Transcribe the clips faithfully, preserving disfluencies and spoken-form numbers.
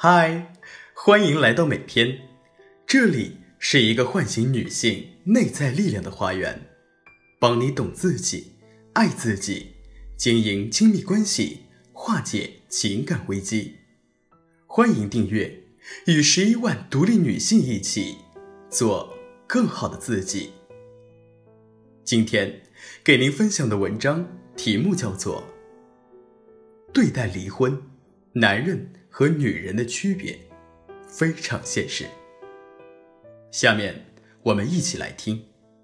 嗨，欢迎来到每天，这里是一个唤醒女性内在力量的花园，帮你懂自己，爱自己，经营亲密关系，化解情感危机。欢迎订阅，与十一万独立女性一起做更好的自己。今天给您分享的文章题目叫做对待离婚，男人和女人的区别非常现实。下面我们一起来听。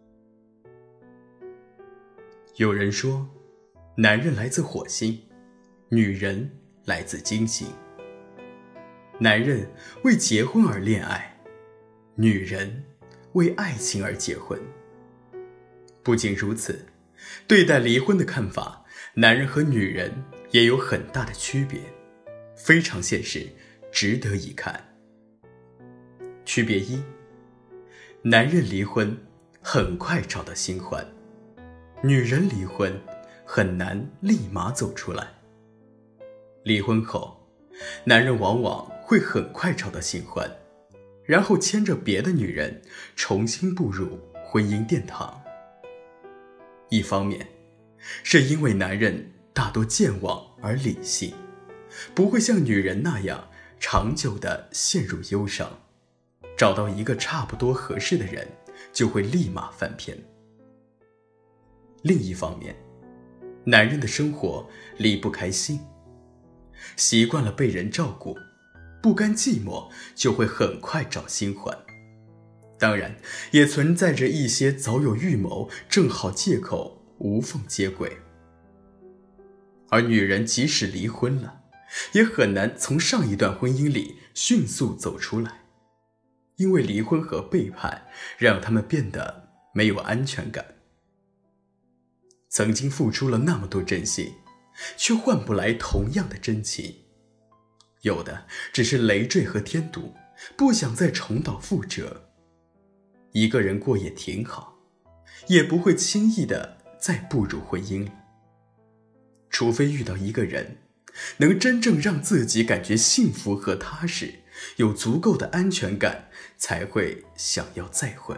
有人说，男人来自火星，女人来自金星。男人为结婚而恋爱，女人为爱情而结婚。不仅如此，对待离婚的看法，男人和女人也有很大的区别，非常现实，值得一看。区别一，男人离婚很快找到新欢，女人离婚很难立马走出来。离婚后，男人往往会很快找到新欢，然后牵着别的女人重新步入婚姻殿堂。一方面，是因为男人大多健忘而理性，不会像女人那样长久地陷入忧伤，找到一个差不多合适的人就会立马翻篇。另一方面，男人的生活离不开性，习惯了被人照顾，不甘寂寞就会很快找新欢。当然，也存在着一些早有预谋，正好借口无缝接轨。而女人即使离婚了，也很难从上一段婚姻里迅速走出来，因为离婚和背叛让他们变得没有安全感。曾经付出了那么多真心，却换不来同样的真情，有的只是累赘和添堵，不想再重蹈覆辙。一个人过也挺好，也不会轻易的再步入婚姻了。除非遇到一个人能真正让自己感觉幸福和踏实，有足够的安全感，才会想要再婚。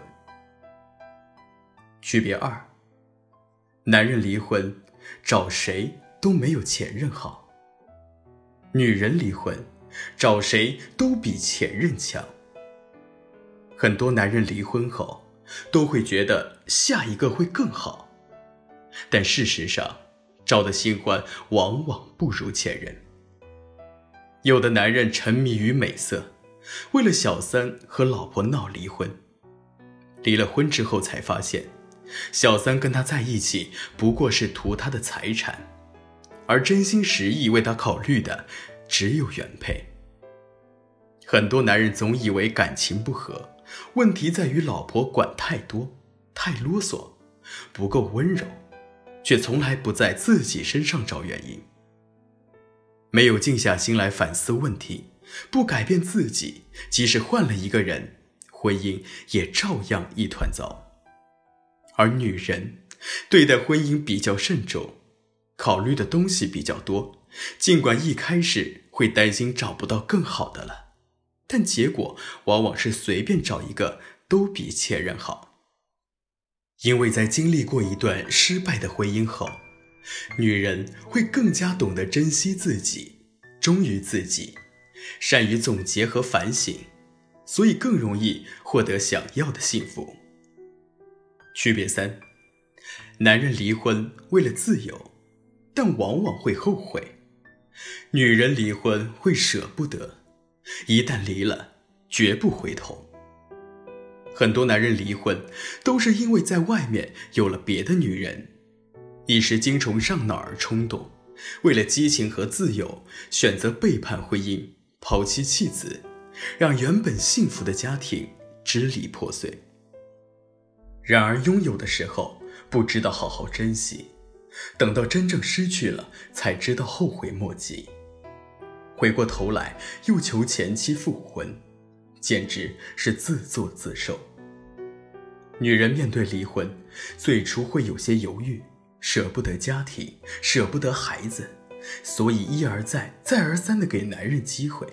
区别二，男人离婚找谁都没有前任好，女人离婚找谁都比前任强。很多男人离婚后都会觉得下一个会更好，但事实上找的新欢往往不如前任。有的男人沉迷于美色，为了小三和老婆闹离婚，离了婚之后才发现，小三跟他在一起不过是图他的财产，而真心实意为他考虑的只有原配。很多男人总以为感情不和，问题在于老婆管太多，太啰嗦，不够温柔，却从来不在自己身上找原因。没有静下心来反思问题，不改变自己，即使换了一个人，婚姻也照样一团糟。而女人对待婚姻比较慎重，考虑的东西比较多，尽管一开始会担心找不到更好的了，但结果往往是随便找一个都比前任好。因为在经历过一段失败的婚姻后，女人会更加懂得珍惜自己，忠于自己，善于总结和反省，所以更容易获得想要的幸福。区别三，男人离婚为了自由，但往往会后悔；女人离婚会舍不得，一旦离了，绝不回头。很多男人离婚都是因为在外面有了别的女人，一时精虫上脑而冲动，为了激情和自由，选择背叛婚姻，抛妻弃子，让原本幸福的家庭支离破碎。然而拥有的时候不知道好好珍惜，等到真正失去了，才知道后悔莫及。回过头来又求前妻复婚，简直是自作自受。女人面对离婚，最初会有些犹豫，舍不得家庭，舍不得孩子，所以一而再再而三地给男人机会，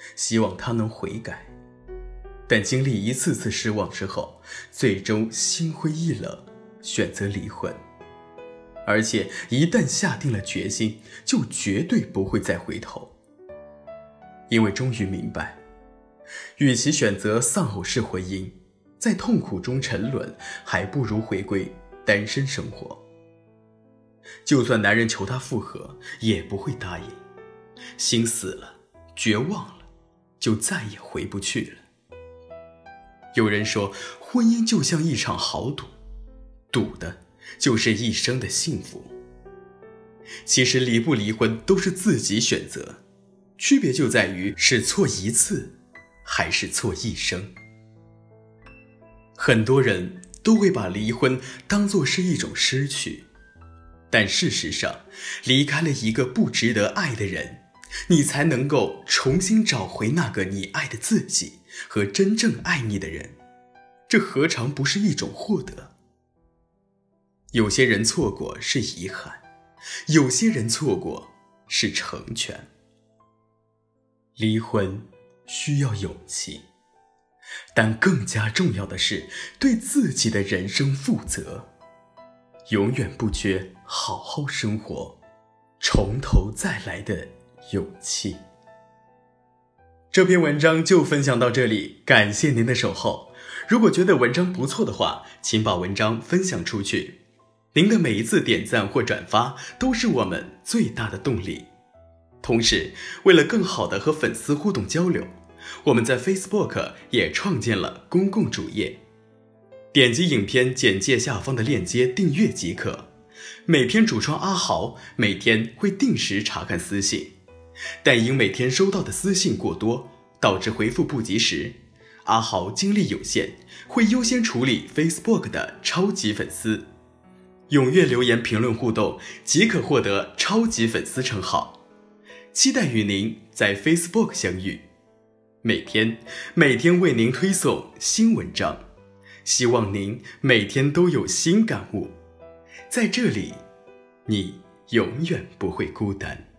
希望他能悔改。但经历一次次失望之后，最终心灰意冷，选择离婚。而且一旦下定了决心，就绝对不会再回头。因为终于明白，与其选择丧偶式婚姻，在痛苦中沉沦，还不如回归单身生活。就算男人求她复合，也不会答应。心死了，绝望了，就再也回不去了。有人说，婚姻就像一场豪赌，赌的就是一生的幸福。其实离不离婚都是自己选择，区别就在于是错一次，还是错一生。很多人都会把离婚当作是一种失去，但事实上，离开了一个不值得爱的人，你才能够重新找回那个你爱的自己和真正爱你的人，这何尝不是一种获得？有些人错过是遗憾，有些人错过是成全。离婚需要勇气，但更加重要的是对自己的人生负责，永远不缺好好生活，从头再来的勇气。这篇文章就分享到这里，感谢您的守候。如果觉得文章不错的话，请把文章分享出去。您的每一次点赞或转发都是我们最大的动力。同时，为了更好的和粉丝互动交流，我们在 Facebook 也创建了公共主页，点击影片简介下方的链接订阅即可。每篇主创阿豪每天会定时查看私信，但因每天收到的私信过多，导致回复不及时。阿豪精力有限，会优先处理 Facebook 的超级粉丝。踊跃留言评论互动，即可获得超级粉丝称号。期待与您在 Facebook 相遇，每天每天为您推送新文章，希望您每天都有新感悟。在这里，你永远不会孤单。